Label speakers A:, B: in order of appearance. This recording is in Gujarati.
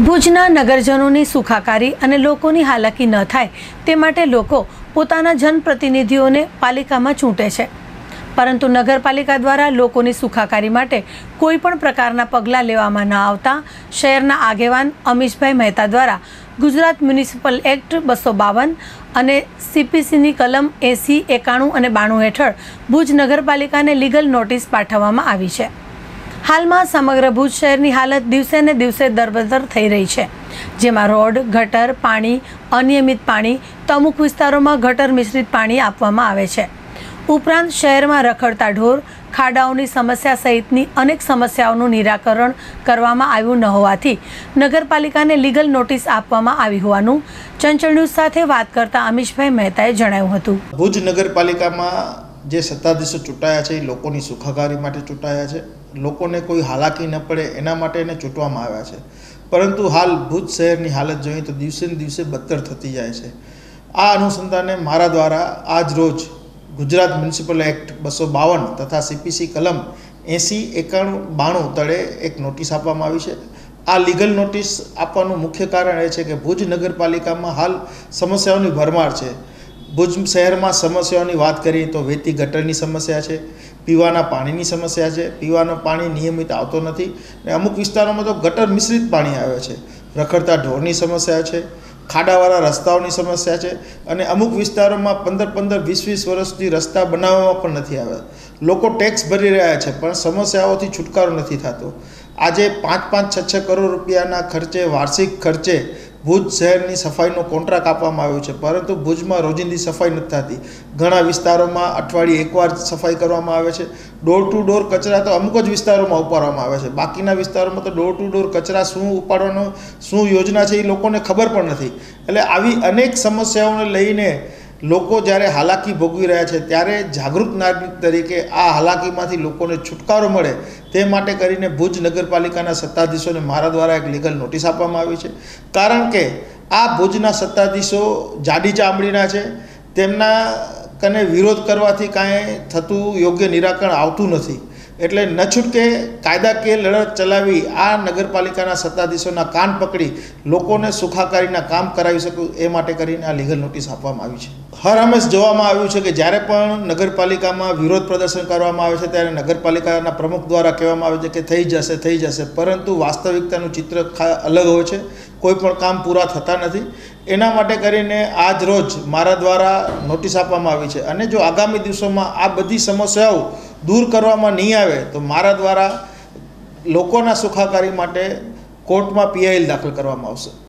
A: ભુજના નગરજનોની સુખાકારી અને લોકોની હાલાકી ન થાય તે માટે લોકો પોતાના જનપ્રતિનિધિઓને પાલિકામાં ચૂંટે છે, પરંતુ નગરપાલિકા દ્વારા લોકોની સુખાકારી માટે કોઈ પણ પ્રકારના પગલાં લેવામાં ન આવતા શહેરના આગેવાન અમીશભાઈ મહેતા દ્વારા ગુજરાત મ્યુનિસિપલ એક્ટ 252 અને CPCની કલમ 80, 91 અને 92 હેઠળ ભુજ નગરપાલિકાને લીગલ નોટિસ પાઠવવામાં આવી છે। હાલમાં સમગ્ર ભુજ શહેરની હાલત દિવસે ને દિવસે દરબદર થઈ રહી છે, જેમાં રોડ, ગટર, પાણી, અનિયમિત પાણી તો અમુક વિસ્તારોમાં ગટર મિશ્રિત પાણી આપવામાં આવે છે। ઉપરાંત શહેરમાં રખડતા ઢોર, ખાડાઓની સમસ્યા સહિતની અનેક સમસ્યાઓનું નિરાકરણ કરવામાં આવ્યું ન હોવાથી નગરપાલિકાને લીગલ નોટિસ આપવામાં આવી હોવાનું ચંચળ ન્યૂઝ સાથે વાત કરતા અમીશભાઈ મહેતાએ જણાવ્યું હતું।
B: ભુજ નગરપાલિકામાં જે સત્તાધીશો ચૂંટાયા છે એ લોકોની સુખાકારી માટે ચૂંટાયા છે, લોકોને કોઈ હાલાકી ન પડે એના માટે એને ચૂંટવામાં આવ્યા છે, પરંતુ હાલ ભુજ શહેરની હાલત જોઈએ તો દિવસે ને દિવસે બદતર થતી જાય છે। આ અનુસંધાને મારા દ્વારા આજ રોજ ગુજરાત મ્યુનિસિપલ એક્ટ 252 તથા CPC કલમ 80, 91, 92 તળે એક નોટિસ આપવામાં આવી છે। આ લીગલ નોટિસ આપવાનું મુખ્ય કારણ એ છે કે ભુજ નગરપાલિકામાં હાલ સમસ્યાઓની ભરમાર છે। ભુજ શહેરમાં સમસ્યાઓની વાત કરીએ તો વહેતી ગટરની સમસ્યા છે, પીવાના પાણીની સમસ્યા છે, પીવાનું પાણી નિયમિત આવતો નથી અને અમુક વિસ્તારોમાં તો ગટર મિશ્રિત પાણી આવે છે, રખડતા ઢોરની સમસ્યા છે, ખાડાવાળા રસ્તાઓની સમસ્યા છે અને અમુક વિસ્તારોમાં 15-15, 20-20 વર્ષથી રસ્તા બનાવવામાં પણ નથી આવ્યા। લોકો ટેક્સ ભરી રહ્યા છે પણ સમસ્યાઓથી છુટકારો નથી થતો। આજે 5-5, 6-6 કરોડ રૂપિયાના ખર્ચે, વાર્ષિક ખર્ચે ભુજ શહેરની સફાઈનો કોન્ટ્રાક્ટ આપવામાં આવ્યો છે, પરંતુ ભુજમાં રોજિંદી સફાઈ નથી થતી। ઘણા વિસ્તારોમાં અઠવાડિયે એકવાર સફાઈ કરવામાં આવે છે। ડોર ટુ ડોર કચરા તો અમુક જ વિસ્તારોમાં ઉપાડવામાં આવે છે, બાકીના વિસ્તારોમાં તો ડોર ટુ ડોર કચરા શું ઉપાડવાનો, શું યોજના છે એ લોકોને ખબર પણ નથી। એટલે આવી અનેક સમસ્યાઓને લઈને લોકો જ્યારે હાલાકી ભોગવી રહ્યા છે ત્યારે જાગૃત નાગરિક તરીકે આ હાલાકીમાંથી લોકોને છુટકારો મળે તે માટે કરીને ભુજ નગરપાલિકાના સત્તાધીશોને મારા દ્વારા એક લીગલ નોટિસ આપવામાં આવી છે, કારણ કે આ ભુજના સત્તાધીશો જાડી ચામડીના છે, તેમના કને વિરોધ કરવાથી કાંઈ થતું યોગ્ય નિરાકરણ આવતું નથી। એટલે ન છૂટકે કાયદાકીય લડત ચલાવી આ નગરપાલિકાના સત્તાધીશોના કાન પકડી લોકોને સુખાકારીના કામ કરાવી શકું એ માટે કરીને આ લીગલ નોટિસ આપવામાં આવી છે। હર હંમેશ જોવામાં આવ્યું છે કે જ્યારે પણ નગરપાલિકામાં વિરોધ પ્રદર્શન કરવામાં આવે છે ત્યારે નગરપાલિકાના પ્રમુખ દ્વારા કહેવામાં આવે છે કે થઈ જશે, પરંતુ વાસ્તવિકતાનું ચિત્ર અલગ હોય છે, કોઈ પણ કામ પૂરા થતા નથી। એના માટે કરીને આજ રોજ મારા દ્વારા નોટિસ આપવામાં આવી છે અને જો આગામી દિવસોમાં આ બધી સમસ્યાઓ દૂર કરવામાં નહીં આવે તો મારા દ્વારા લોકોના સુખાકારી માટે કોર્ટમાં PIL દાખલ કરવામાં આવશે।